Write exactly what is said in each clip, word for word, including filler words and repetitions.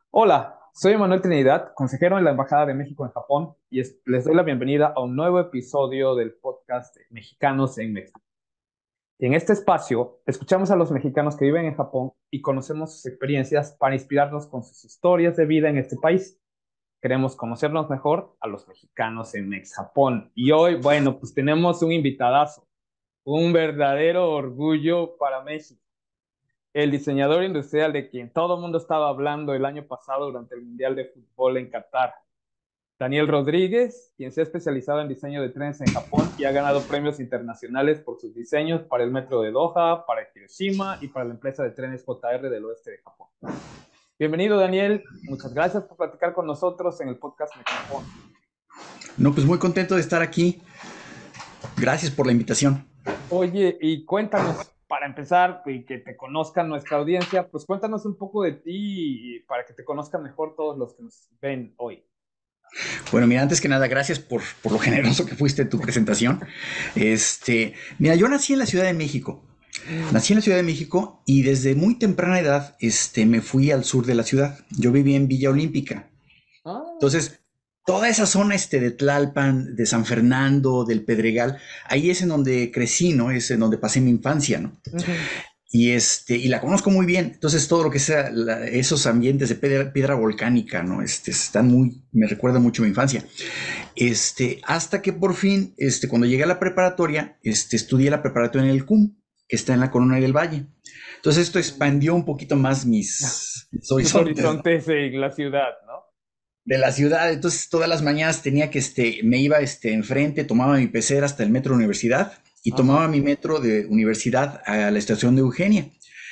Hola, soy Manuel Trinidad, consejero en la Embajada de México en Japón, y es- les doy la bienvenida a un nuevo episodio del podcast Mexicanos en México. En este espacio, escuchamos a los mexicanos que viven en Japón y conocemos sus experiencias para inspirarnos con sus historias de vida en este país. Queremos conocernos mejor a los mexicanos en Mex Japón. Y hoy, bueno, pues tenemos un invitadazo, un verdadero orgullo para México. El diseñador industrial de quien todo el mundo estaba hablando el año pasado durante el Mundial de Fútbol en Qatar. Daniel Rodríguez, quien se ha especializado en diseño de trenes en Japón y ha ganado premios internacionales por sus diseños para el metro de Doha, para Hiroshima y para la empresa de trenes J R del oeste de Japón. Bienvenido, Daniel. Muchas gracias por platicar con nosotros en el podcast Mex Japón. No, pues muy contento de estar aquí. Gracias por la invitación. Oye, y cuéntanos, para empezar, y que te conozcan nuestra audiencia, pues cuéntanos un poco de ti y para que te conozcan mejor todos los que nos ven hoy. Bueno, mira, antes que nada, gracias por, por lo generoso que fuiste en tu presentación. Este, mira, yo nací en la Ciudad de México. Mm. Nací en la Ciudad de México y desde muy temprana edad este, me fui al sur de la ciudad. Yo vivía en Villa Olímpica. Ah, Entonces, toda esa zona este, de Tlalpan, de San Fernando, del Pedregal, ahí es en donde crecí, ¿no? Es en donde pasé mi infancia, ¿no? ujú. Y, este, y la conozco muy bien. Entonces, todo lo que sea, la- esos ambientes de piedra, piedra volcánica, ¿no? Este, están muy, me recuerda mucho a mi infancia. Este, hasta que por fin, este, cuando llegué a la preparatoria, este, estudié la preparatoria en el C U M, que está en la Colonia del Valle. Entonces, esto expandió un poquito más mis, mis Tus horizontes, ¿no? horizontes en la ciudad, ¿no? De la ciudad. Entonces, todas las mañanas tenía que, este, me iba, este, enfrente, tomaba mi pecera hasta el metro Universidad y tomaba Ajá. mi metro de Universidad a la estación de Eugenia.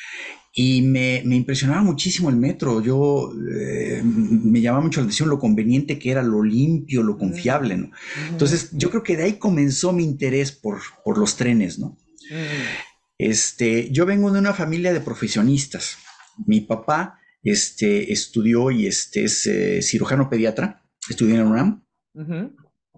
Y me, me impresionaba muchísimo el metro. Yo eh, me llamaba mucho la atención lo conveniente que era, lo limpio, lo Mm, confiable, ¿no? ujú, Entonces, yo creo que de ahí comenzó mi interés por, por los trenes, ¿no? ujú, Este, yo vengo de una familia de profesionistas. Mi papá este, estudió y este, es eh, cirujano pediatra, estudió en el ah, UNAM, ujú,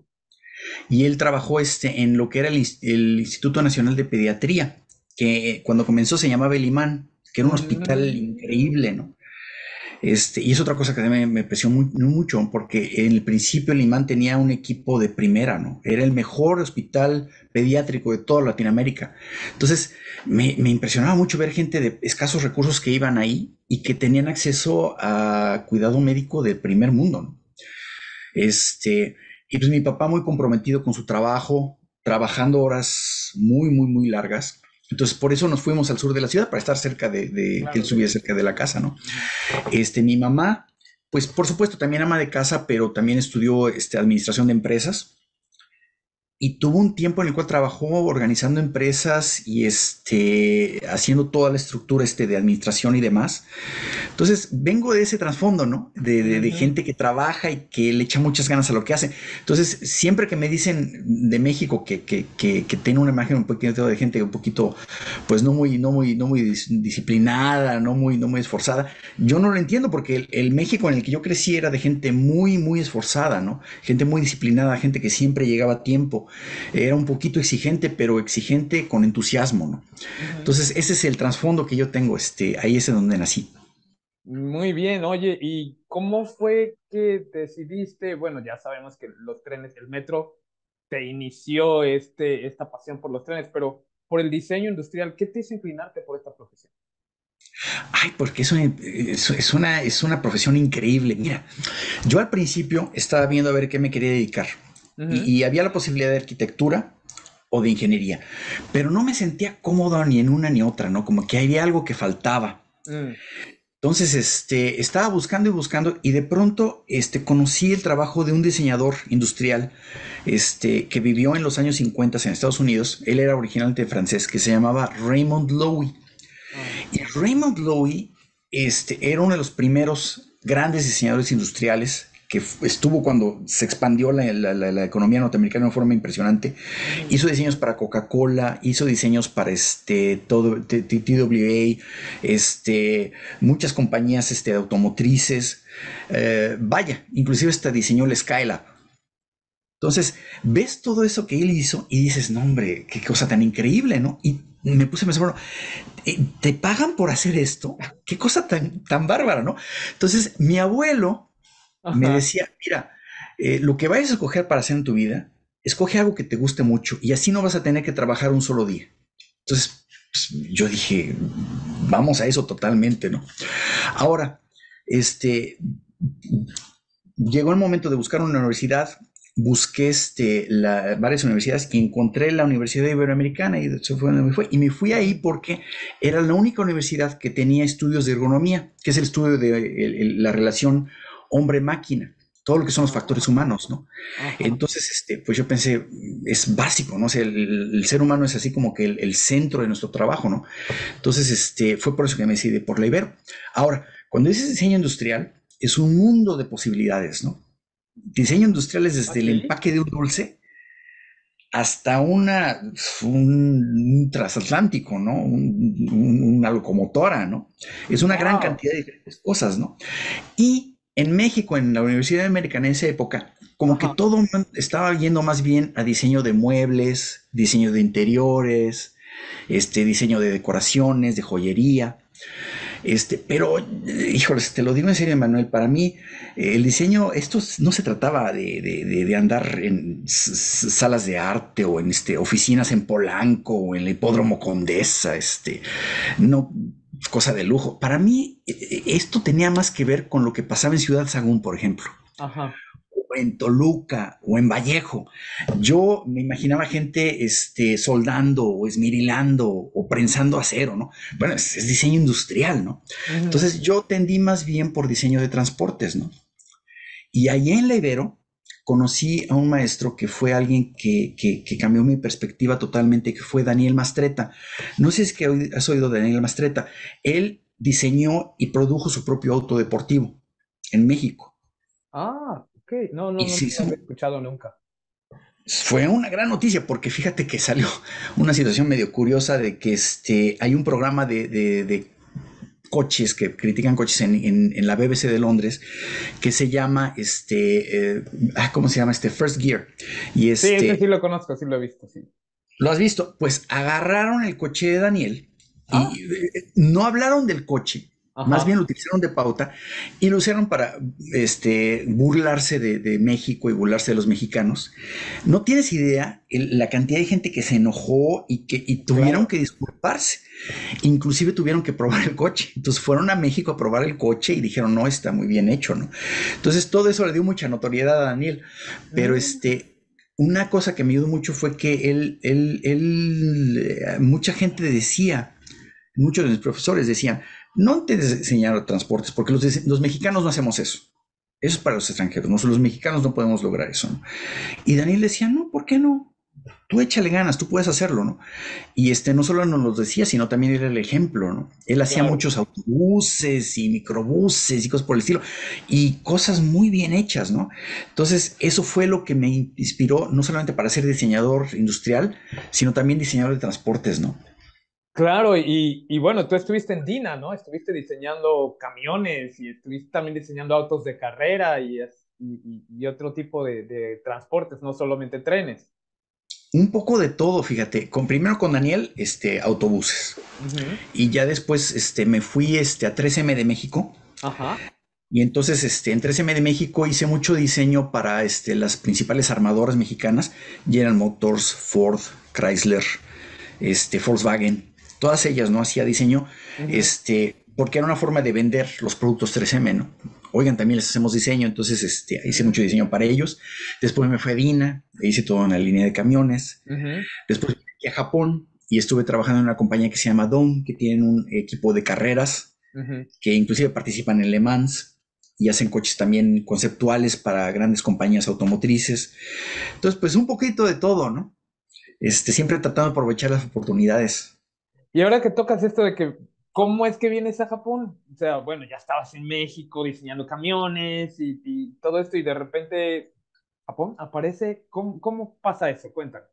y él trabajó este, en lo que era el, ins- el Instituto Nacional de Pediatría, que eh, cuando comenzó se llamaba el IMAN, que era un hospital mm, increíble, ¿no? Este, y es otra cosa que me, me impresionó muy, mucho, porque en el principio el imán tenía un equipo de primera, ¿no? Era el mejor hospital pediátrico de toda Latinoamérica. Entonces, me, me impresionaba mucho ver gente de escasos recursos que iban ahí y que tenían acceso a cuidado médico de primer mundo, ¿no? Este, y pues mi papá muy comprometido con su trabajo, trabajando horas muy, muy, muy largas. Entonces, por eso nos fuimos al sur de la ciudad, para estar cerca de, de que él claro, estuviera de, cerca de la casa, ¿no? ujú, Este, mi mamá, pues por supuesto, también ama de casa, pero también estudió este, administración de empresas y tuvo un tiempo en el cual trabajó organizando empresas y este, haciendo toda la estructura este, de administración y demás. Entonces, vengo de ese trasfondo, ¿no? De, de, de ujú, gente que trabaja y que le echa muchas ganas a lo que hace. Entonces, siempre que me dicen de México que, que, que, que tiene una imagen un poquito de gente un poquito, pues no muy, no muy, no muy dis- disciplinada, no muy, no muy esforzada, yo no lo entiendo porque el, el México en el que yo crecí era de gente muy, muy esforzada, ¿no? Gente muy disciplinada, gente que siempre llegaba a tiempo. Era un poquito exigente, pero exigente con entusiasmo, ¿no? ujú. Entonces, ese es el trasfondo que yo tengo, este, ahí es en donde nací. Muy bien, oye, ¿y cómo fue que decidiste? Bueno, ya sabemos que los trenes, el metro, te inició este, esta pasión por los trenes, pero por el diseño industrial, ¿qué te hizo inclinarte por esta profesión? Ay, porque es una, es, es una, es una profesión increíble. Mira, yo al principio estaba viendo a ver qué me quería dedicar y, Ujú, y había la posibilidad de arquitectura o de ingeniería, pero no me sentía cómodo ni en una ni otra, ¿no? Como que había algo que faltaba. mm, Entonces, este, estaba buscando y buscando y de pronto, este, conocí el trabajo de un diseñador industrial, este, que vivió en los años cincuenta en Estados Unidos. Él era originalmente francés, que se llamaba Raymond Loewy. ah, Y Raymond Loewy este, era uno de los primeros grandes diseñadores industriales que estuvo cuando se expandió la, la, la, la economía norteamericana de una forma impresionante. ujú, Hizo diseños para Coca-Cola, hizo diseños para este, todo, T W A, este, muchas compañías este, automotrices. Eh, vaya, inclusive hasta diseñó el Skylab. Entonces, ves todo eso que él hizo y dices, no, hombre, qué cosa tan increíble, ¿no? Y me puse a pensar, bueno, eh, ¿te pagan por hacer esto? Qué cosa tan, tan bárbara, ¿no? Entonces, mi abuelo me Ajá. decía, mira, eh, lo que vayas a escoger para hacer en tu vida, escoge algo que te guste mucho y así no vas a tener que trabajar un solo día. Entonces, pues, yo dije, vamos a eso totalmente, ¿no? Ahora, este, llegó el momento de buscar una universidad, busqué este, la, varias universidades y encontré la Universidad Iberoamericana y eso fue donde me fui. Y me fui ahí porque era la única universidad que tenía estudios de ergonomía, que es el estudio de el, el, la relación hombre-máquina, todo lo que son los factores Ah, humanos, ¿no? ajá. Entonces, este, pues yo pensé, es básico, ¿no? O sea, el, el ser humano es así como que el, el, centro de nuestro trabajo, ¿no? Entonces, este, fue por eso que me decidí por la Ibero. Ahora, cuando dices diseño industrial, es un mundo de posibilidades, ¿no? Diseño industrial es ¿Ah, desde el sí? empaque de un dulce hasta una, un, un transatlántico, ¿no? Un, un, una locomotora, ¿no? Es una gran Wow. cantidad de diferentes cosas, ¿no? Y en México, en la Universidad Americana en esa época, como que Ajá. todo estaba yendo más bien a diseño de muebles, diseño de interiores, este, diseño de decoraciones, de joyería. Este, pero, híjoles, te lo digo en serio, Manuel, para mí eh, el diseño, esto no se trataba de, de, de, de andar en salas de arte o en este, oficinas en Polanco o en el Hipódromo Condesa, este, no, cosa de lujo. Para mí esto tenía más que ver con lo que pasaba en Ciudad Sagún, por ejemplo, Ajá. o en Toluca o en Vallejo. Yo me imaginaba gente este, soldando o esmirilando o prensando acero, ¿no? Bueno, es, es diseño industrial, ¿no? Ujú. Entonces yo tendí más bien por diseño de transportes, ¿no? Y allí en la Ibero conocí a un maestro que fue alguien que, que, que, cambió mi perspectiva totalmente, que fue Daniel Mastretta. No sé si es que has oído de Daniel Mastretta. Él diseñó y produjo su propio auto deportivo en México. Ah, ok. No, no, Y no sí, lo había escuchado nunca. fue una gran noticia porque fíjate que salió una situación medio curiosa de que este, hay un programa de, de, de coches que critican coches en, en, en, la B B C de Londres que se llama este eh, ¿cómo se llama? Este First Gear y Sí, ese sí este lo conozco, sí lo he visto, sí. ¿lo has visto? Pues agarraron el coche de Daniel Ah, y eh, no hablaron del coche, más bien ajá. lo utilizaron de pauta y lo usaron para este, burlarse de, de México y burlarse de los mexicanos. No tienes idea el, la cantidad de gente que se enojó y que y tuvieron Claro. que disculparse. Inclusive tuvieron que probar el coche. Entonces fueron a México a probar el coche y dijeron, no, está muy bien hecho, ¿no? Entonces todo eso le dio mucha notoriedad a Daniel. Pero Mm, este, una cosa que me ayudó mucho fue que él, él, él, eh, mucha gente decía, muchos de mis profesores decían, no te enseñaron transportes, porque los, los mexicanos no hacemos eso. Eso es para los extranjeros, nosotros los mexicanos no podemos lograr eso, ¿no? Y Daniel decía, no, ¿por qué no? Tú échale ganas, tú puedes hacerlo, ¿no? Y este no solo nos lo decía, sino también era el ejemplo, ¿no? Él hacía claro. muchos autobuses y microbuses y cosas por el estilo, y cosas muy bien hechas, ¿no? Entonces, eso fue lo que me inspiró, no solamente para ser diseñador industrial, sino también diseñador de transportes, ¿no? Claro, y, y bueno, tú estuviste en Dina, ¿no? Estuviste diseñando camiones y estuviste también diseñando autos de carrera y, es- y, y- y otro tipo de, de transportes, no solamente trenes. Un poco de todo, fíjate. Con, primero con Daniel, este, autobuses. Ujú. Y ya después este, me fui este, a tres eme de México. Ajá. Y entonces este, en tres eme de México hice mucho diseño para este, las principales armadoras mexicanas. General Motors, Ford, Chrysler, este, Volkswagen. Todas ellas, ¿no? Hacía diseño. Ujú. Este, porque era una forma de vender los productos tres eme, ¿no? Oigan, también les hacemos diseño, entonces este, hice mucho Mm, diseño para ellos. Después me fui a Dina, e hice toda una línea de camiones. ujú. Después fui a Japón y estuve trabajando en una compañía que se llama Dom, que tienen un equipo de carreras, Ujú. que inclusive participan en Le Mans y hacen coches también conceptuales para grandes compañías automotrices. Entonces, pues un poquito de todo, ¿no? Este, siempre tratando de aprovechar las oportunidades. Y ahora que tocas esto de que, ¿cómo es que vienes a Japón? O sea, bueno, ya estabas en México diseñando camiones y, y todo esto y de repente Japón aparece. ¿Cómo, cómo pasa eso? Cuéntame.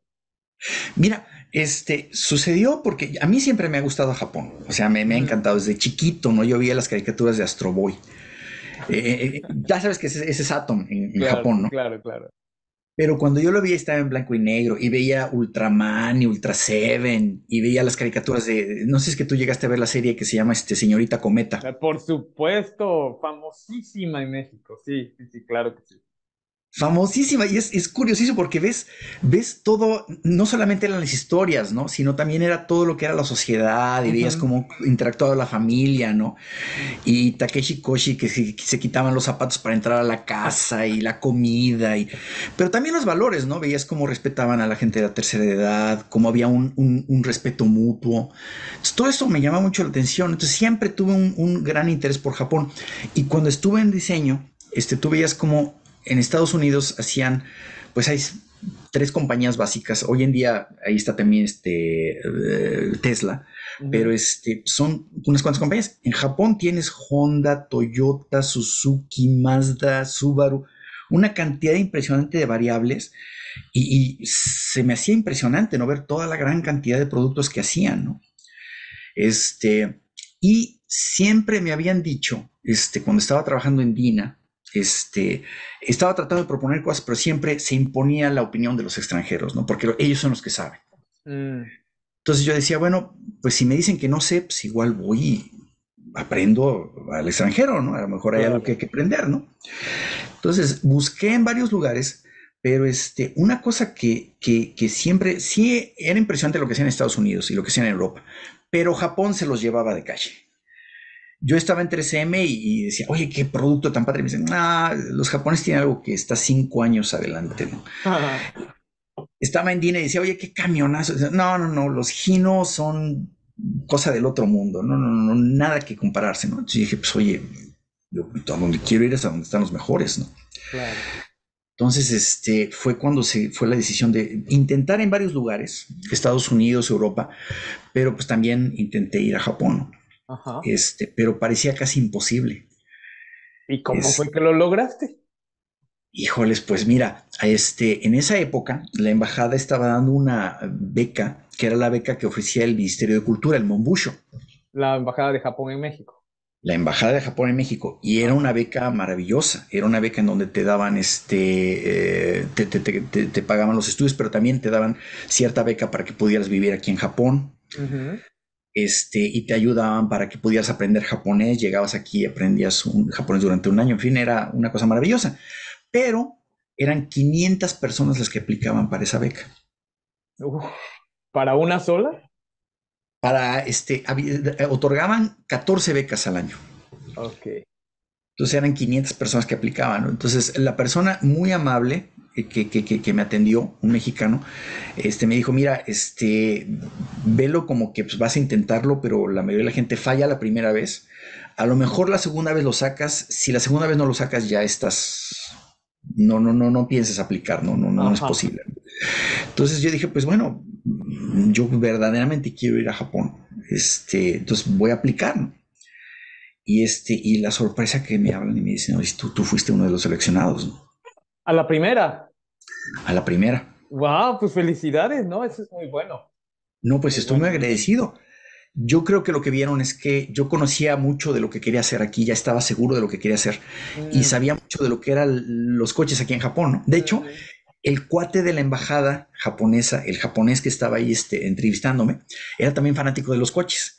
Mira, este, sucedió porque a mí siempre me ha gustado Japón, o sea, me, me ha Ujú. encantado desde chiquito, ¿no? Yo veía las caricaturas de Astro Boy. Eh, eh, ya sabes que ese, ese es Atom en, en Claro, Japón, ¿no? claro, claro. Pero cuando yo lo veía estaba en blanco y negro y veía Ultraman y Ultra Seven y veía las caricaturas de, no sé si es que tú llegaste a ver la serie que se llama este Señorita Cometa. Eh, Por supuesto, famosísima en México. Sí, sí, sí, claro que sí. Famosísima, y es, es curiosísimo porque ves, ves todo, no solamente eran las historias, ¿no? Sino también era todo lo que era la sociedad y veías Ujú. cómo interactuaba la familia, ¿no? Y Takeshi Koshi que se, que se quitaban los zapatos para entrar a la casa y la comida, y, pero también los valores, ¿no? Veías cómo respetaban a la gente de la tercera edad, cómo había un, un, un respeto mutuo. Entonces, todo eso me llama mucho la atención. Entonces siempre tuve un, un gran interés por Japón. Y cuando estuve en diseño, este, tú veías como en Estados Unidos hacían, pues hay tres compañías básicas. Hoy en día ahí está también este eh, Tesla, pero Ujú. este son unas cuantas compañías. En Japón tienes Honda, Toyota, Suzuki, Mazda, Subaru, una cantidad impresionante de variables y, y se me hacía impresionante no ver toda la gran cantidad de productos que hacían, ¿no? Este, y siempre me habían dicho, este, cuando estaba trabajando en Dina, este, estaba tratando de proponer cosas, pero siempre se imponía la opinión de los extranjeros, ¿no? Porque ellos son los que saben. Mm, Entonces yo decía, bueno, pues si me dicen que no sé, pues igual voy y aprendo al extranjero, ¿no? A lo mejor hay algo que claro. hay que aprender, ¿no? Entonces busqué en varios lugares, pero este, una cosa que, que, que siempre, sí era impresionante lo que hacían en Estados Unidos y lo que hacían en Europa, pero Japón se los llevaba de calle. Yo estaba en tres eme y, y decía, oye, qué producto tan padre. Y me dicen, ah, los japoneses tienen algo que está cinco años adelante, ¿no? Estaba en Dina y decía, oye, qué camionazo. No, no, no, los Hino son cosa del otro mundo. No, no, no, nada que compararse, ¿no? Entonces dije, pues oye, yo a donde quiero ir es a donde están los mejores, ¿no? Claro. Entonces, este, fue cuando se fue la decisión de intentar en varios lugares, Estados Unidos, Europa, pero pues también intenté ir a Japón, ¿no? Ajá. Este, pero parecía casi imposible. ¿Y cómo Es, fue que lo lograste? Híjoles, pues mira, este, en esa época la embajada estaba dando una beca, que era la beca que ofrecía el Ministerio de Cultura, el Monbusho, La Embajada de Japón en México. la embajada de Japón en México, y era una Ajá. beca maravillosa, era una beca en donde te daban, este, eh, te, te, te, te, te pagaban los estudios, pero también te daban cierta beca para que pudieras vivir aquí en Japón, Ujú. este, y te ayudaban para que pudieras aprender japonés, llegabas aquí y aprendías un japonés durante un año, en fin, era una cosa maravillosa, pero eran quinientas personas las que aplicaban para esa beca. Uf, ¿para una sola? Para este, había- otorgaban catorce becas al año. Ok. Entonces eran quinientas personas que aplicaban, ¿no? Entonces la persona muy amable eh, que, que, que, que me atendió, un mexicano, este, me dijo, mira, este, velo como que pues, vas a intentarlo, pero la mayoría de la gente falla la primera vez. A lo mejor la segunda vez lo sacas. Si la segunda vez no lo sacas, ya estás. No, no, no, no pienses aplicar, no, no, no, no es Ajá. posible. Entonces yo dije, pues bueno, yo verdaderamente quiero ir a Japón. Este, entonces voy a aplicar, ¿no? Y este, y la sorpresa que me hablan y me dicen, oye, tú, tú fuiste uno de los seleccionados, ¿no? A la primera. A la primera. Wow, pues felicidades, ¿no? Eso es muy bueno. No, pues Muy estoy muy bueno, muy bueno. agradecido. Yo creo que lo que vieron es que yo conocía mucho de lo que quería hacer aquí, ya estaba seguro de lo que quería hacer y Mm, sabía mucho de lo que eran los coches aquí en Japón, ¿no? De hecho, ujú. el cuate de la embajada japonesa, el japonés que estaba ahí este, entrevistándome, era también fanático de los coches.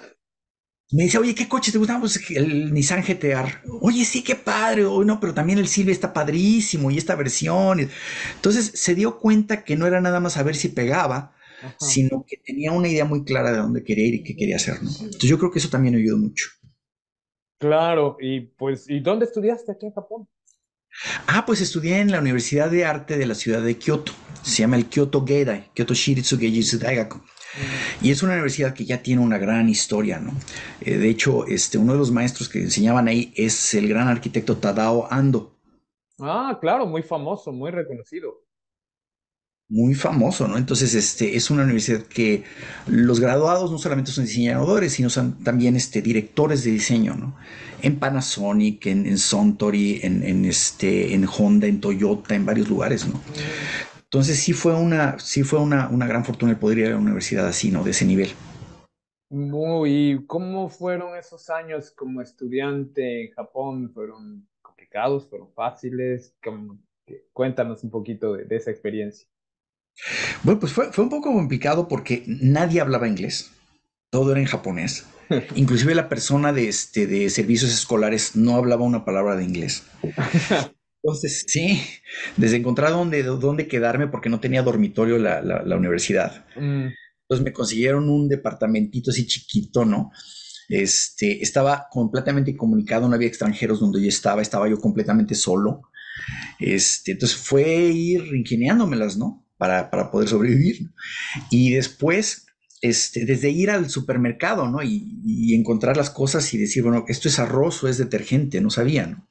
Me dice, oye, ¿qué coche te gusta? Pues el Nissan G T R. Oye, sí, qué padre. Oye, no, pero también el Silvia está padrísimo y esta versión. Entonces se dio cuenta que no era nada más saber si pegaba, Ajá. sino que tenía una idea muy clara de dónde quería ir y qué quería hacer, ¿no? Entonces yo creo que eso también ayudó mucho. Claro, y pues, ¿y dónde estudiaste aquí en Japón? Ah, pues estudié en la Universidad de Arte de la ciudad de Kioto. Se llama el Kyoto Geidai, Kyoto Shiritsu Geijitsu Daigaku. Mm. Y es una universidad que ya tiene una gran historia, ¿no? Eh, de hecho, este, uno de los maestros que enseñaban ahí es el gran arquitecto Tadao Ando, Ah, claro, muy famoso, muy reconocido. muy famoso, ¿no? Entonces, este, es una universidad que los graduados no solamente son diseñadores, sino son también este, directores de diseño, ¿no? En Panasonic, en, en Suntory, en, en, este, en Honda, en Toyota, en varios lugares, ¿no? Mm. Entonces sí fue una, sí fue una, una gran fortuna el poder ir a una universidad así, ¿no? De ese nivel. Muy, ¿cómo fueron esos años como estudiante en Japón? ¿Fueron complicados? ¿Fueron fáciles? ¿Cómo? Cuéntanos un poquito de, de esa experiencia. Bueno, pues fue, fue un poco complicado porque nadie hablaba inglés, todo era en japonés. Inclusive la persona de, este, de servicios escolares no hablaba una palabra de inglés. Entonces, sí, desde encontrar dónde, dónde quedarme porque no tenía dormitorio la, la, la universidad. Mm, Entonces me consiguieron un departamentito así chiquito, ¿no? Este, estaba completamente incomunicado, no había extranjeros donde yo estaba, estaba yo completamente solo. Este, entonces fue ir ingeniándomelas, ¿no? Para, para poder sobrevivir. Y después, este, desde ir al supermercado, ¿no? Y, y encontrar las cosas y decir, bueno, esto es arroz o es detergente, no sabía, ¿no?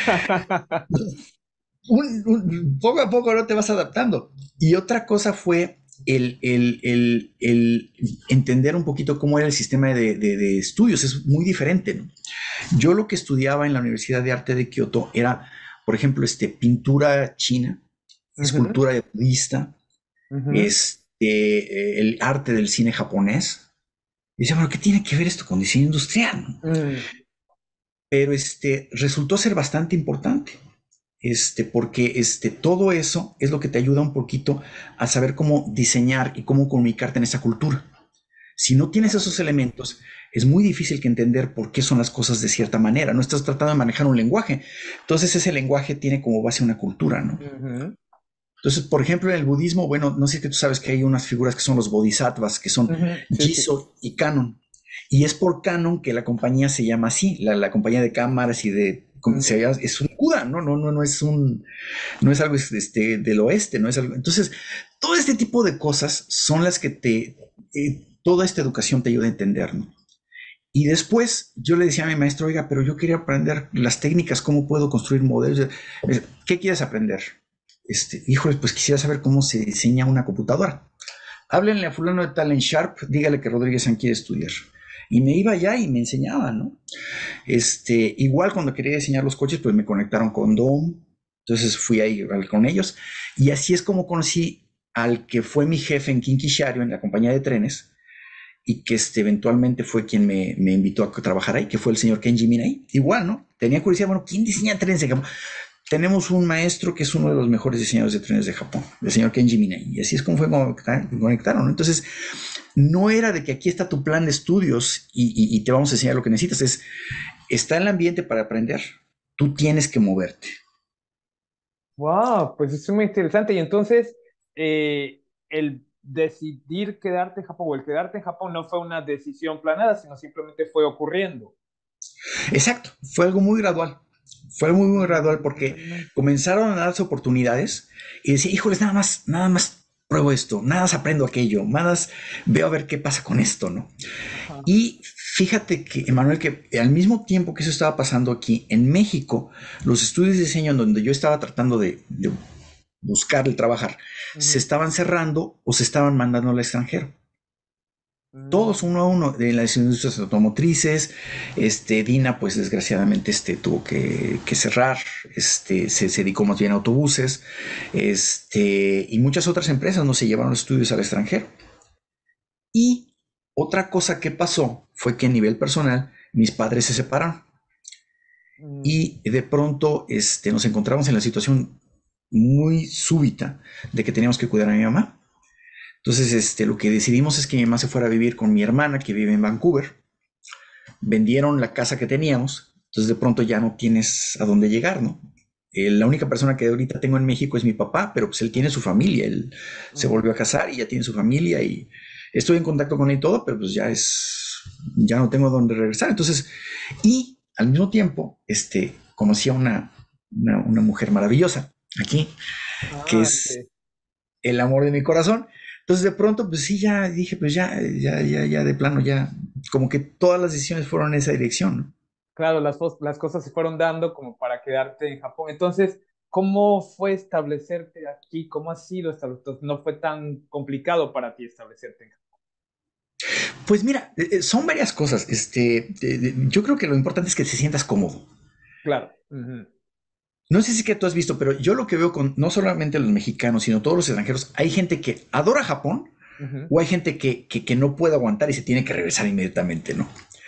Un, un, poco a poco no te vas adaptando. Y otra cosa fue el, el, el, el entender un poquito cómo era el sistema de, de, de estudios. Es muy diferente, ¿no? Yo lo que estudiaba en la Universidad de Arte de Kioto era, por ejemplo, este, pintura china, ujú, escultura budista, ujú, este, el arte del cine japonés. Y decía, bueno, ¿qué tiene que ver esto con diseño industrial? ¿No? mm. Pero este, resultó ser bastante importante. Este, porque este, todo eso es lo que te ayuda un poquito a saber cómo diseñar y cómo comunicarte en esa cultura. Si no tienes esos elementos, es muy difícil que entender por qué son las cosas de cierta manera. No estás tratando de manejar un lenguaje. Entonces ese lenguaje tiene como base una cultura, ¿no? Ujú, Entonces, por ejemplo, en el budismo, bueno, no sé si tú sabes que hay unas figuras que son los bodhisattvas, que son ujú, sí, sí. Jiso y Canon. Y es por Canon que la compañía se llama así, la, la compañía de cámaras y de... Mm, Se llama, es un CUDA, ¿no? No, no, no es un, no es algo este, del oeste, no es algo. Entonces, todo este tipo de cosas son las que te, eh, toda esta educación te ayuda a entender, ¿no? Y después yo le decía a mi maestro, oiga, pero yo quería aprender las técnicas, cómo puedo construir modelos. ¿Qué quieres aprender? Este, híjole, pues quisiera saber cómo se diseña una computadora. Háblenle a fulano de tal en Sharp, dígale que Rodríguez San quiere estudiar. Y me iba allá y me enseñaba, ¿no? Este, igual cuando quería diseñar los coches, pues me conectaron con D O M. Entonces fui ahí con ellos. Y así es como conocí al que fue mi jefe en Kinkishario, en la compañía de trenes, y que este, eventualmente fue quien me, me invitó a trabajar ahí, que fue el señor Kenji Minai. Igual, ¿no? Tenía curiosidad, bueno, ¿quién diseña trenes de Japón? Tenemos un maestro que es uno de los mejores diseñadores de trenes de Japón, el señor Kenji Minai. Y así es como fue como conectaron, ¿no? Entonces, no era de que aquí está tu plan de estudios y, y, y te vamos a enseñar lo que necesitas, es, está el ambiente para aprender, tú tienes que moverte. wow, pues es muy interesante. Y entonces, eh, el decidir quedarte en Japón o el quedarte en Japón no fue una decisión planeada, sino simplemente fue ocurriendo. Exacto, fue algo muy gradual. Fue muy, muy gradual porque Mm, comenzaron a darse oportunidades y decía, híjoles, nada más, nada más pruebo esto, nada más aprendo aquello, nada más veo a ver qué pasa con esto, ¿no? ajá, Y fíjate que, Emanuel, que al mismo tiempo que eso estaba pasando aquí en México, los estudios de diseño en donde yo estaba tratando de, de buscar el trabajar, se ujú, estaban cerrando o se estaban mandando al extranjero. Todos mm, uno a uno de las industrias automotrices. Este, Dina, pues desgraciadamente este, tuvo que, que cerrar, este, se, se, dedicó más bien a autobuses, este, y muchas otras empresas no se llevaron estudios al extranjero. Y otra cosa que pasó fue que a nivel personal mis padres se separaron mm, y de pronto este, nos encontramos en la situación muy súbita de que teníamos que cuidar a mi mamá. Entonces, este, lo que decidimos es que mi mamá se fuera a vivir con mi hermana, que vive en Vancouver. Vendieron la casa que teníamos, entonces de pronto ya no tienes a dónde llegar, ¿no? Eh, la única persona que ahorita tengo en México es mi papá, pero pues él tiene su familia, él se ujú. volvió a casar y ya tiene su familia y estoy en contacto con él y todo, pero pues ya es, ya no tengo a dónde regresar. Entonces, y al mismo tiempo, este, conocí a una, una, una mujer maravillosa aquí, que Ah, es sí. el amor de mi corazón. Entonces de pronto, pues sí, ya dije, pues ya, ya, ya, ya de plano, ya, como que todas las decisiones fueron en esa dirección, ¿no? Claro, las, fos- las cosas se fueron dando como para quedarte en Japón. Entonces, ¿cómo fue establecerte aquí? ¿Cómo ha sido establecerte? No fue tan complicado para ti establecerte en Japón. Pues mira, eh, eh, son varias cosas. Este, de- de- yo creo que lo importante es que te sientas cómodo. Claro. Ujú, No sé si que tú has visto, pero yo lo que veo con no solamente los mexicanos, sino todos los extranjeros, hay gente que adora Japón ujú, o hay gente que, que, que no puede aguantar y se tiene que regresar inmediatamente, ¿no?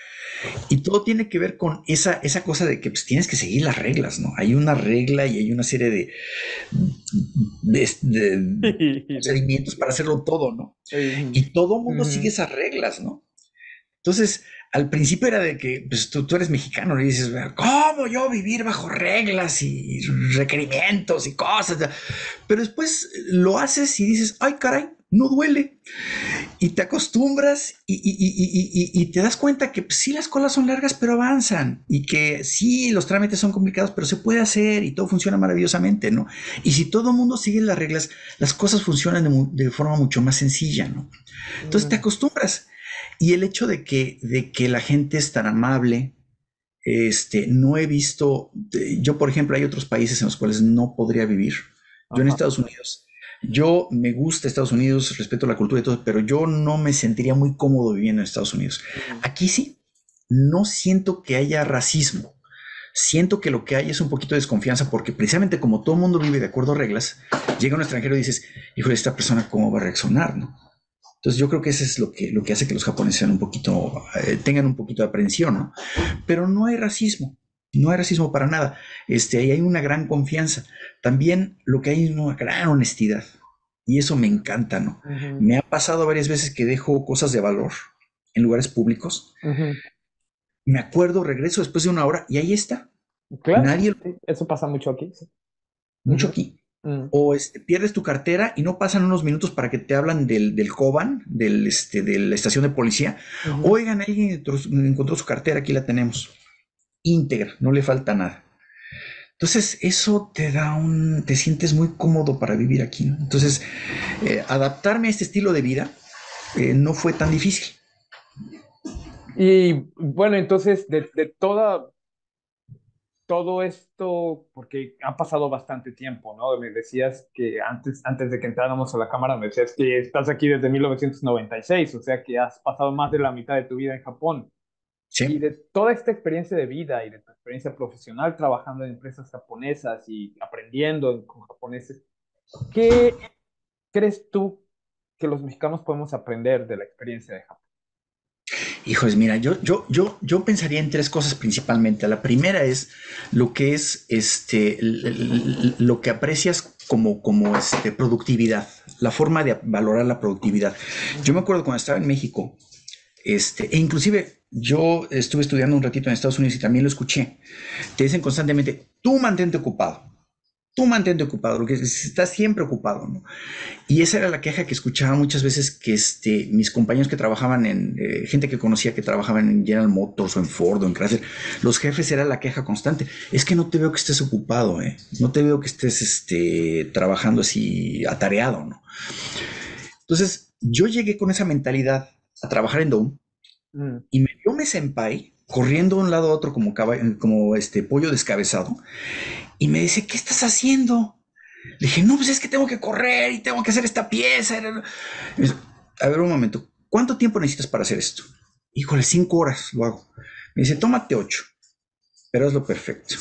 Y todo tiene que ver con esa, esa cosa de que pues, tienes que seguir las reglas, ¿no? Hay una regla y hay una serie de, de, de procedimientos para hacerlo todo, ¿no? Y todo el mundo sigue esas reglas, ¿no? Entonces, al principio era de que pues, tú, tú eres mexicano y dices, ¿cómo yo vivir bajo reglas y requerimientos y cosas? Pero después lo haces y dices, ay, caray, no duele. Y te acostumbras y, y, y, y, y te das cuenta que pues, sí, las colas son largas, pero avanzan. Y que sí, los trámites son complicados, pero se puede hacer y todo funciona maravillosamente, ¿no? Y si todo el mundo sigue las reglas, las cosas funcionan de, de forma mucho más sencilla, ¿no? Entonces te acostumbras. Y el hecho de que, de que la gente es tan amable, este, no he visto, yo por ejemplo, hay otros países en los cuales no podría vivir. Yo en Estados Unidos, yo me gusta Estados Unidos, respeto la cultura y todo, pero yo no me sentiría muy cómodo viviendo en Estados Unidos. Aquí sí, no siento que haya racismo. Siento que lo que hay es un poquito de desconfianza porque precisamente como todo el mundo vive de acuerdo a reglas, llega un extranjero y dices, híjole, esta persona cómo va a reaccionar, ¿no? Entonces yo creo que eso es lo que, lo que hace que los japoneses sean un poquito, eh, tengan un poquito de aprensión, ¿no? Pero no hay racismo, no hay racismo para nada. Este, ahí hay una gran confianza. También lo que hay es una gran honestidad. Y eso me encanta, ¿no? Uh-huh. Me ha pasado varias veces que dejo cosas de valor en lugares públicos. Uh-huh. Me acuerdo, regreso después de una hora y ahí está. Claro, Nadie... sí, eso pasa mucho aquí. Sí. Mucho uh-huh. aquí. Mm. O este, pierdes tu cartera y no pasan unos minutos para que te hablan del, del Coban, del, este, de la estación de policía. Uh-huh. Oigan, alguien encontró su cartera, aquí la tenemos. Íntegra, no le falta nada. Entonces, eso te da un... te sientes muy cómodo para vivir aquí, ¿no? Entonces, eh, adaptarme a este estilo de vida eh, no fue tan difícil. Y bueno, entonces, de, de toda... todo esto, porque ha pasado bastante tiempo, ¿no? Me decías que antes, antes de que entráramos a la cámara, me decías que estás aquí desde mil novecientos noventa y seis, o sea que has pasado más de la mitad de tu vida en Japón. Sí. Y de toda esta experiencia de vida y de tu experiencia profesional trabajando en empresas japonesas y aprendiendo con japoneses, ¿qué crees tú que los mexicanos podemos aprender de la experiencia de Japón? Hijos, mira, yo, yo, yo, yo pensaría en tres cosas principalmente. La primera es lo que es este, lo que aprecias como, como este, productividad, la forma de valorar la productividad. Yo me acuerdo cuando estaba en México, este, e inclusive yo estuve estudiando un ratito en Estados Unidos y también lo escuché. Te dicen constantemente, tú mantente ocupado. Tú mantente ocupado, lo que estás siempre ocupado, ¿no? Y esa era la queja que escuchaba muchas veces que este, mis compañeros que trabajaban en, eh, gente que conocía que trabajaban en General Motors o en Ford o en Chrysler, los jefes era la queja constante. Es que no te veo que estés ocupado, ¿eh? No te veo que estés este, trabajando así atareado, ¿no? Entonces, yo llegué con esa mentalidad a trabajar en Dome mm. y me dio mi senpai corriendo de un lado a otro como, caballo, como este pollo descabezado. Y me dice, ¿qué estás haciendo? Le dije, no, pues es que tengo que correr y tengo que hacer esta pieza. Y dice, a ver un momento, ¿cuánto tiempo necesitas para hacer esto? Híjole, cinco horas lo hago. Me dice, tómate ocho, pero es lo perfecto.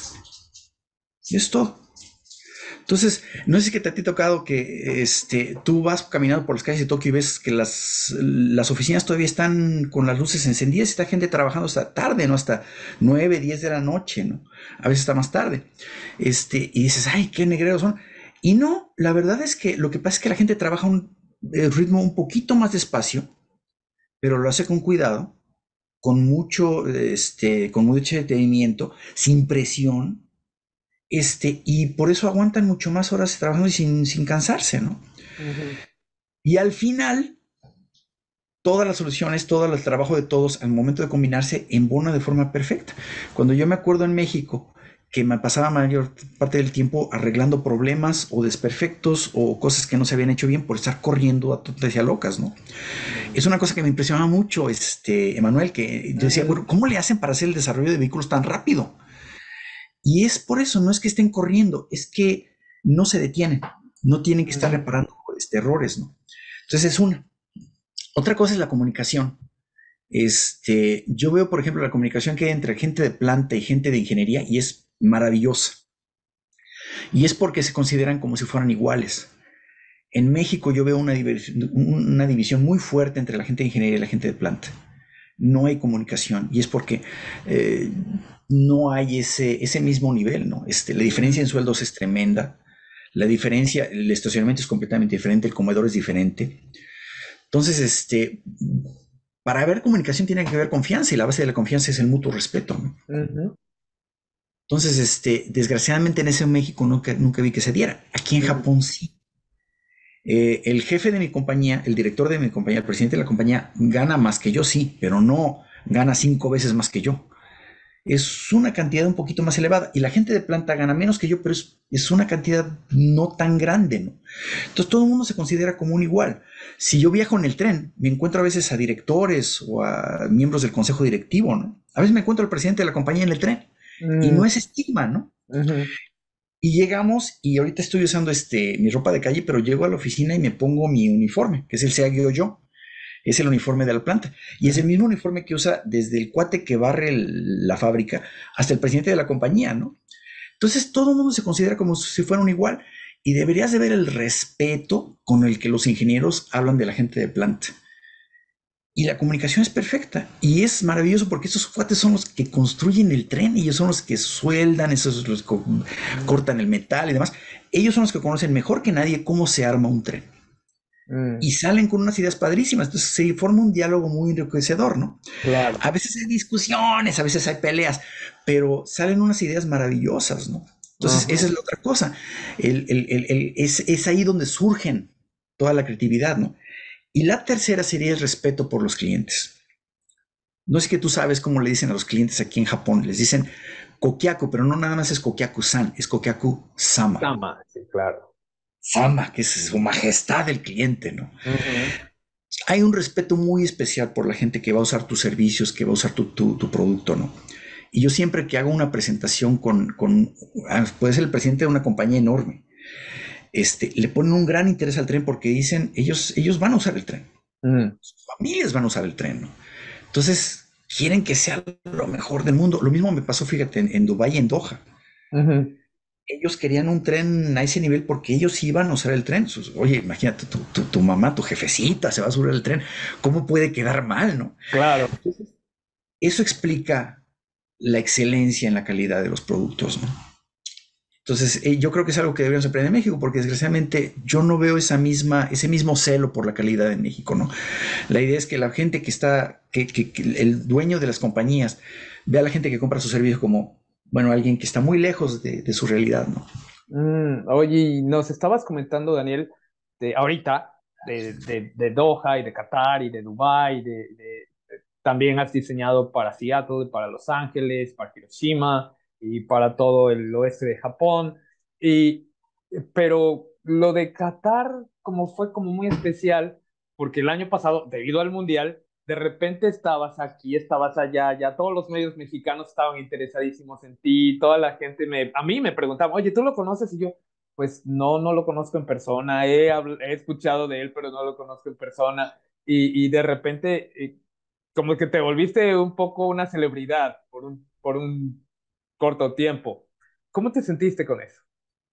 Y es todo. Entonces, no sé si que te ha tocado que este, tú vas caminando por las calles de Tokio y ves que las, las oficinas todavía están con las luces encendidas y está gente trabajando hasta tarde, ¿no? Hasta nueve, diez de la noche, ¿no? A veces está más tarde. Este, y dices, ay, qué negreros son. Y no, la verdad es que lo que pasa es que la gente trabaja un el ritmo un poquito más despacio, pero lo hace con cuidado, con mucho, este, con mucho detenimiento, sin presión. Este, y por eso aguantan mucho más horas trabajando y sin, sin cansarse, ¿no? Uh-huh. Y al final, todas las soluciones, todo el trabajo de todos, al momento de combinarse, embona de forma perfecta. Cuando yo me acuerdo en México, que me pasaba mayor parte del tiempo arreglando problemas o desperfectos o cosas que no se habían hecho bien por estar corriendo a tontas y a locas, ¿no? Es una cosa que me impresionaba mucho, este, Emanuel, que yo decía, bueno, ¿cómo le hacen para hacer el desarrollo de vehículos tan rápido? Y es por eso, no es que estén corriendo, es que no se detienen, no tienen que estar reparando este, errores, ¿no? Entonces es una. Otra cosa es la comunicación. Este, yo veo, por ejemplo, la comunicación que hay entre gente de planta y gente de ingeniería y es maravillosa. Y es porque se consideran como si fueran iguales. En México yo veo una, división, una división muy fuerte entre la gente de ingeniería y la gente de planta. no hay comunicación. Y es porque eh, no hay ese, ese mismo nivel, ¿no? Este, la diferencia en sueldos es tremenda. La diferencia, el estacionamiento es completamente diferente, el comedor es diferente. Entonces, este, para haber comunicación tiene que haber confianza y la base de la confianza es el mutuo respeto, ¿no? Ujú, Entonces, este, desgraciadamente en ese México nunca, nunca vi que se diera. Aquí en ujú, Japón sí. Eh, el jefe de mi compañía, el director de mi compañía, el presidente de la compañía, gana más que yo, sí, pero no gana cinco veces más que yo. Es una cantidad un poquito más elevada. Y la gente de planta gana menos que yo, pero es, es una cantidad no tan grande, ¿no? Entonces todo el mundo se considera como un igual. Si yo viajo en el tren, me encuentro a veces a directores o a miembros del consejo directivo, ¿no? A veces me encuentro al presidente de la compañía en el tren. Y mm, no es estigma, ¿no? ujú, Y llegamos, y ahorita estoy usando este, mi ropa de calle, pero llego a la oficina y me pongo mi uniforme, que es el Seagyo yo. Es el uniforme de la planta. Y es el ujú. mismo uniforme que usa desde el cuate que barre el- la fábrica hasta el presidente de la compañía, ¿no? Entonces todo el mundo se considera como si fuera un igual. Y deberías de ver el respeto con el que los ingenieros hablan de la gente de planta. Y la comunicación es perfecta. Y es maravilloso porque esos cuates son los que construyen el tren. Ellos son los que sueldan, esos son los que Mm, cortan el metal y demás. Ellos son los que conocen mejor que nadie cómo se arma un tren. mm, Y salen con unas ideas padrísimas. Entonces se forma un diálogo muy enriquecedor, ¿no? claro. A veces hay discusiones, a veces hay peleas, pero salen unas ideas maravillosas, ¿no? Entonces, esa Ajá. es la otra cosa. El, el, el, el, es, es ahí donde surgen toda la creatividad, ¿no? Y la tercera sería el respeto por los clientes. No es que tú sabes cómo le dicen a los clientes aquí en Japón. Les dicen kokiaku, pero no nada más es kokiaku-san, es kokiaku-sama. Sama, sí, claro. Sama, que es su majestad del cliente, ¿no? Ujú, Hay un respeto muy especial por la gente que va a usar tus servicios, que va a usar tu, tu, tu producto, ¿no? Y yo siempre que hago una presentación con, con, puede ser el presidente de una compañía enorme, este, le ponen un gran interés al tren porque dicen, ellos, ellos van a usar el tren, mm, sus familias van a usar el tren, ¿no? Entonces, quieren que sea lo mejor del mundo. Lo mismo me pasó, fíjate, en, en Dubái y en Doha. ujú, Ellos querían un tren a ese nivel porque ellos iban a usar el tren. Sus- Oye, imagínate, tu, tu, tu mamá, tu jefecita se va a subir el tren. ¿Cómo puede quedar mal, no? claro. Entonces, eso explica la excelencia en la calidad de los productos, ¿no? Entonces, eh, yo creo que es algo que deberíamos aprender en México, porque desgraciadamente yo no veo esa misma, ese mismo celo por la calidad en México, ¿no? La idea es que la gente que está, que, que, que el dueño de las compañías ve a la gente que compra su servicio como, bueno, alguien que está muy lejos de, de su realidad, ¿no? Mm, oye, y nos estabas comentando, Daniel, de ahorita, de, de, de Doha y de Qatar y de Dubái, de, de- de- también has diseñado para Seattle, para Los Ángeles, para Hiroshima y para todo el oeste de Japón. Y, pero lo de Qatar como fue como muy especial, porque el año pasado, debido al Mundial, de repente estabas aquí, estabas allá, ya todos los medios mexicanos estaban interesadísimos en ti, toda la gente me, a mí me preguntaba, oye, ¿tú lo conoces? Y yo, pues no, no lo conozco en persona, he, habl- he escuchado de él, pero no lo conozco en persona. Y, y de repente, eh, como que te volviste un poco una celebridad por un, por un corto tiempo. ¿Cómo te sentiste con eso?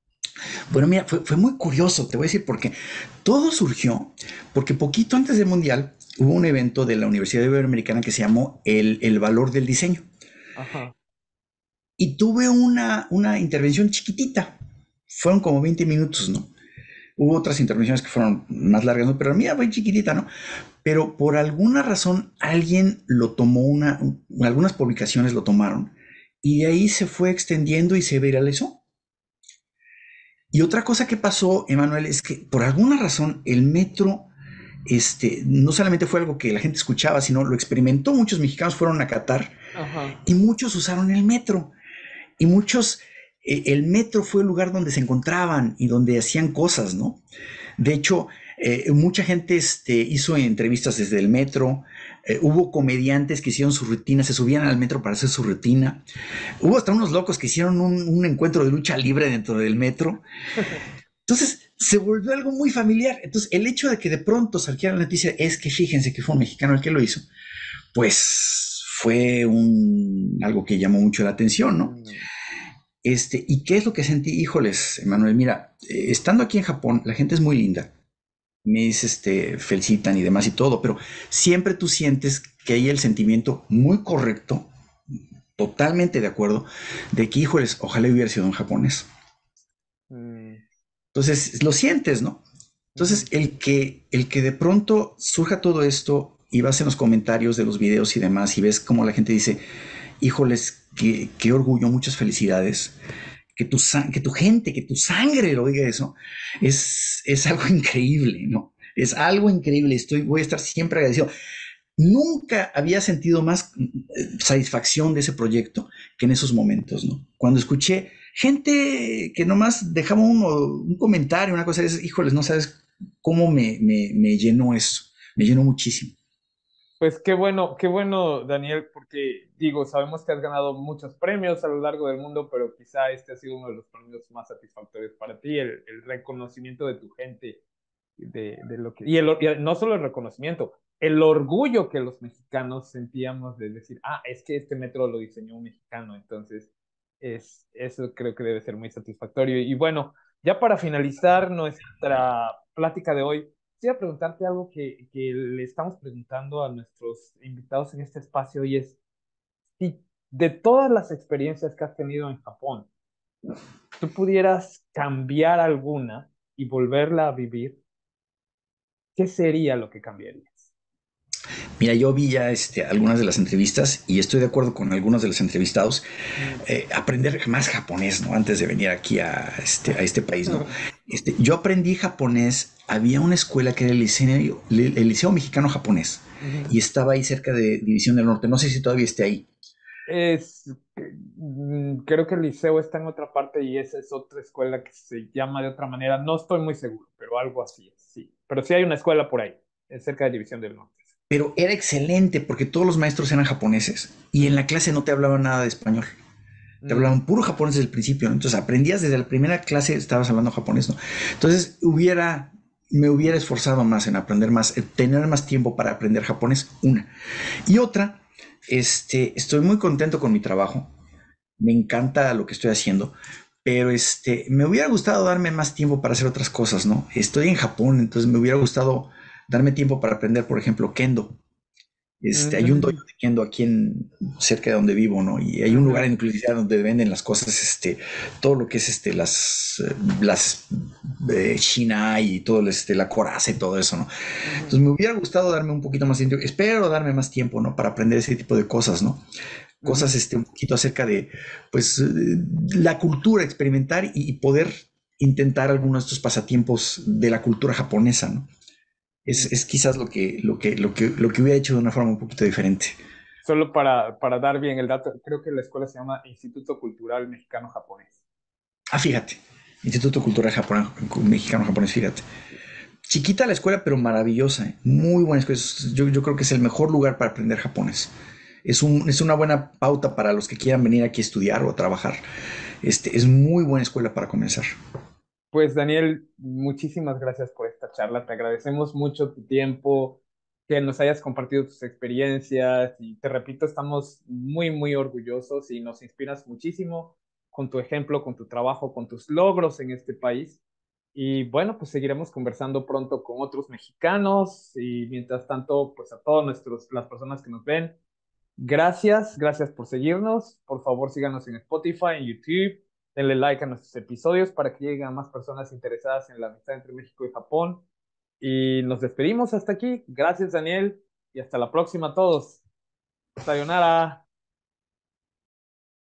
Bueno, mira, fue, fue muy curioso, te voy a decir, porque todo surgió porque poquito antes del Mundial hubo un evento de la Universidad Iberoamericana que se llamó El, el Valor del Diseño. Ajá. Y tuve una, una intervención chiquitita. Fueron como veinte minutos, ¿no? Hubo otras intervenciones que fueron más largas, ¿no? Pero la mía fue chiquitita, ¿no? Pero por alguna razón alguien lo tomó, una, algunas publicaciones lo tomaron y de ahí se fue extendiendo y se viralizó. Y otra cosa que pasó, Emanuel, es que por alguna razón el metro, este, no solamente fue algo que la gente escuchaba, sino lo experimentó. Muchos mexicanos fueron a Qatar Ajá. y muchos usaron el metro. Y muchos, eh, el metro fue el lugar donde se encontraban y donde hacían cosas, ¿no? De hecho, eh, mucha gente este, hizo entrevistas desde el metro. Eh, hubo comediantes que hicieron su rutina, se subían al metro para hacer su rutina. Hubo hasta unos locos que hicieron un, un encuentro de lucha libre dentro del metro. Entonces, se volvió algo muy familiar. Entonces, el hecho de que de pronto saliera la noticia es que fíjense que fue un mexicano el que lo hizo, pues fue un, algo que llamó mucho la atención, ¿no? Mm, Este, ¿y qué es lo que sentí? Híjoles, Emanuel, mira, eh, estando aquí en Japón, la gente es muy linda, me este, felicitan y demás y todo, pero siempre tú sientes que hay el sentimiento muy correcto, totalmente de acuerdo, de que, híjoles, ojalá hubiera sido un japonés. Mm, Entonces, lo sientes, ¿no? Entonces, ujú. el que, el que de pronto surja todo esto y vas en los comentarios de los videos y demás y ves cómo la gente dice, híjoles, qué, qué orgullo, muchas felicidades, que tu, que tu gente, que tu sangre lo diga eso, es, es algo increíble, ¿no? Es algo increíble, estoy, voy a estar siempre agradecido. Nunca había sentido más eh, satisfacción de ese proyecto que en esos momentos, ¿no? Cuando escuché gente que nomás dejaba un, un comentario, una cosa, es, híjoles, no sabes cómo me, me, me llenó eso, me llenó muchísimo. Pues qué bueno, qué bueno, Daniel, porque digo, sabemos que has ganado muchos premios a lo largo del mundo, pero quizá este ha sido uno de los premios más satisfactorios para ti, el, el reconocimiento de tu gente, de, de lo que, y, el, y no solo el reconocimiento, el orgullo que los mexicanos sentíamos de decir, ah, es que este metro lo diseñó un mexicano, entonces es, eso creo que debe ser muy satisfactorio. Y bueno, ya para finalizar nuestra plática de hoy, quisiera preguntarte algo que, que le estamos preguntando a nuestros invitados en este espacio y es, si de todas las experiencias que has tenido en Japón, tú pudieras cambiar alguna y volverla a vivir, ¿qué sería lo que cambiarías? Mira, yo vi ya este, algunas de las entrevistas y estoy de acuerdo con algunos de los entrevistados. Mm. Eh, aprender más japonés, ¿no? Antes de venir aquí a este, a este país, ¿no? Este, yo aprendí japonés, había una escuela que era el Liceo, el Liceo Mexicano Japonés Ujú. y estaba ahí cerca de División del Norte. No sé si todavía esté ahí. Es, mm, creo que el liceo está en otra parte y esa es otra escuela que se llama de otra manera. No estoy muy seguro, pero algo así es, sí. Pero sí hay una escuela por ahí, es cerca de División del Norte. Pero era excelente porque todos los maestros eran japoneses y en Ujú. la clase no te hablaban nada de español. Te Mm. hablaban puro japonés desde el principio, ¿no? Entonces aprendías desde la primera clase, estabas hablando japonés, ¿no? Entonces hubiera, me hubiera esforzado más en aprender más, en tener más tiempo para aprender japonés, una. Y otra, este, estoy muy contento con mi trabajo, me encanta lo que estoy haciendo, pero este, me hubiera gustado darme más tiempo para hacer otras cosas, ¿no? Estoy en Japón, entonces me hubiera gustado darme tiempo para aprender, por ejemplo, kendo. Este, hay un dojo Mm. de kendo aquí en cerca de donde vivo, ¿no? Y hay un lugar Ujú. inclusive donde venden las cosas, este, todo lo que es este, las, eh, las eh, Shinai y todo, este, la coraza y todo eso, ¿no? Ujú. Entonces me hubiera gustado darme un poquito más tiempo, espero darme más tiempo, ¿no? Para aprender ese tipo de cosas, ¿no? Cosas, Ujú. este, un poquito acerca de, pues, eh, la cultura, experimentar y, y poder intentar algunos de estos pasatiempos de la cultura japonesa, ¿no? Es, Mm. es quizás lo que, lo, que, lo, que, lo que hubiera hecho de una forma un poquito diferente. Solo para, para dar bien el dato, creo que la escuela se llama Instituto Cultural Mexicano-Japonés. Ah, fíjate, Instituto Cultural Japón, Mexicano Japonés, fíjate. Chiquita la escuela, pero maravillosa, ¿eh? Muy buena escuela. Yo, yo creo que es el mejor lugar para aprender japonés. Es, un, es una buena pauta para los que quieran venir aquí a estudiar o a trabajar. Este, es muy buena escuela para comenzar. Pues Daniel, muchísimas gracias por esta charla. Te agradecemos mucho tu tiempo, que nos hayas compartido tus experiencias y te repito, estamos muy, muy orgullosos y nos inspiras muchísimo con tu ejemplo, con tu trabajo, con tus logros en este país. Y bueno, pues seguiremos conversando pronto con otros mexicanos y mientras tanto, pues a todas nuestros, las personas que nos ven, gracias, gracias por seguirnos. Por favor, síganos en Spotify, en YouTube. Denle like a nuestros episodios para que lleguen a más personas interesadas en la amistad entre México y Japón. Y nos despedimos hasta aquí. Gracias, Daniel. Y hasta la próxima a todos. Sayonara.